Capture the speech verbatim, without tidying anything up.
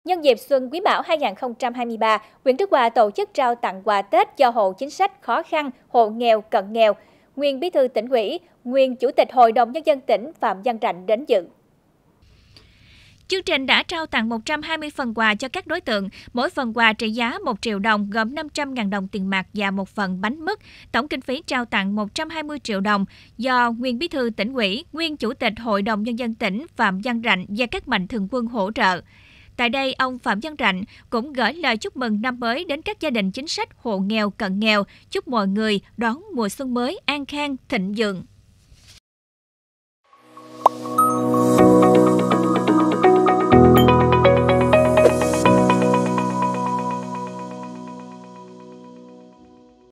Nhân dịp Xuân Quý Mão hai nghìn không trăm hai mươi ba, huyện Đức Hòa tổ chức trao tặng quà Tết cho hộ chính sách khó khăn, hộ nghèo, cận nghèo. Nguyên Bí thư Tỉnh ủy, nguyên Chủ tịch Hội đồng Nhân dân tỉnh Phạm Văn Rạnh đến dự. Chương trình đã trao tặng một trăm hai mươi phần quà cho các đối tượng, mỗi phần quà trị giá một triệu đồng gồm năm trăm nghìn đồng tiền mặt và một phần bánh mứt. Tổng kinh phí trao tặng một trăm hai mươi triệu đồng do nguyên Bí thư Tỉnh ủy, nguyên Chủ tịch Hội đồng Nhân dân tỉnh Phạm Văn Rạnh và các mạnh thường quân hỗ trợ. Tại đây, ông Phạm Văn Rạnh cũng gửi lời chúc mừng năm mới đến các gia đình chính sách hộ nghèo, cận nghèo, chúc mọi người đón mùa xuân mới an khang, thịnh vượng.